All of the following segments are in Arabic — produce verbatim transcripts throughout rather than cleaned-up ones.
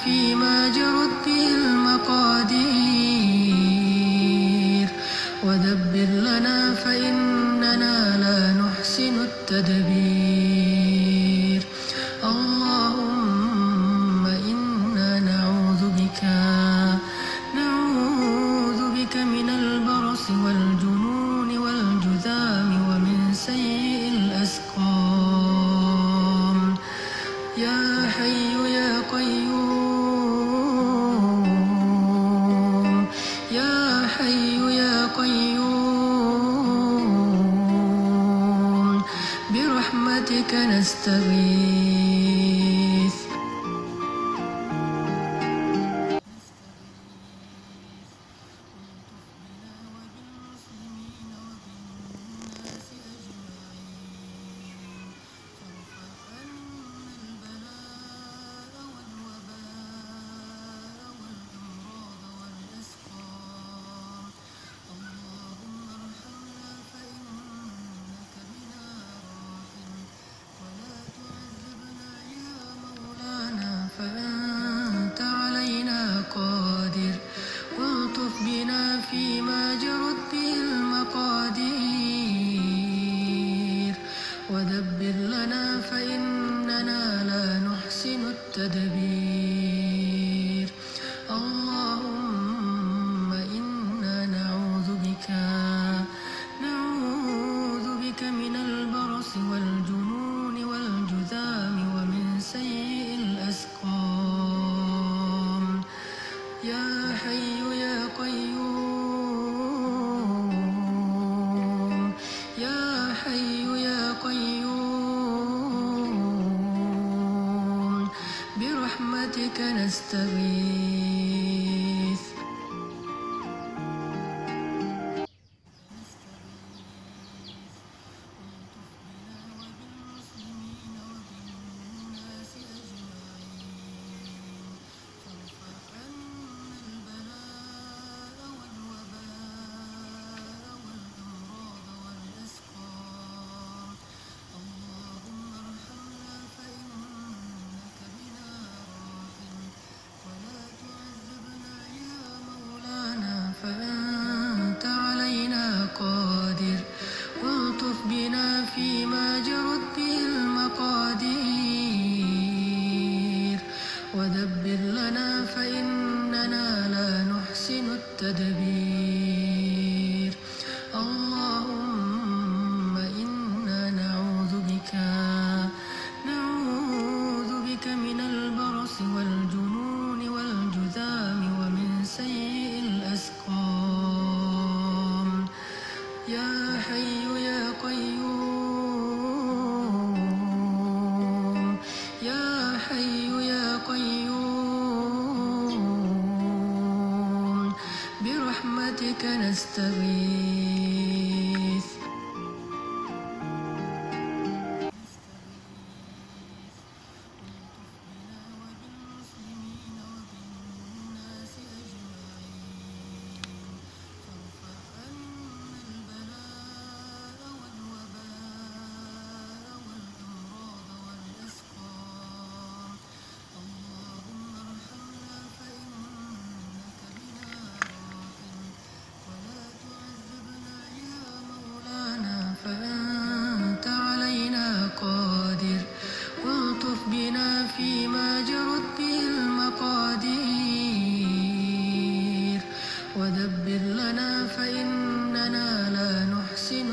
فيما جرت به المقادير ودبر لنا فإننا لا نحسن التدبير. اللهم إنا نعوذ بك نعوذ بك من البرص والجنون والجذام ومن سيء الأسقام. يا حي يا قيوم يا حي يا قيوم برحمتك نستغيث. فأنت علينا قادر والطف بنا فيما جرت به المقادير ودبر لنا فإننا لا نحسن التدبير. اللهم إنا نعوذ بك نعوذ بك من البرص والجنون والجذام ومن سيء الأسقام. يا حي يا قيوم يا حي يا قيوم برحمتك نستغيث. فأنت علينا قادر والطف بنا فيما جرت به المقادير ودبر لنا فإننا لا نحسن التدبير. اللهم إنا نعوذ بك نعوذ بك من البرص والجنون والجذام ومن سيء الأسقام. يا حي يا قيوم يا حي يا قيوم برحمتك نستغيث. فأنت علينا قادر والطف بنا فيما جرت به المقادير ودبر لنا فإننا لا نحسن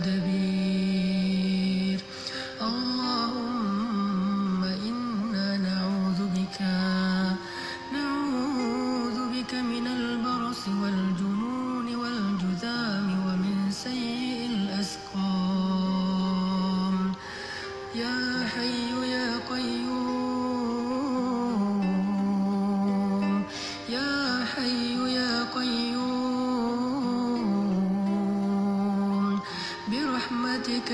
التدبير. اللهم إنا نعوذ بك نعوذ بك من البرص والجنون والجذام ومن سيء الأسقام. يا حي يا قيوم يا حي يا قيوم برحمتك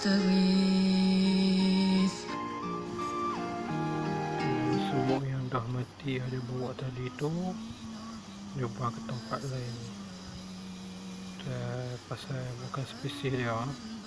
نستغيث. Semua yang dah mati ada bawa tadi tu dia buang ke tempat lain. Dan pasal bukan spesies dia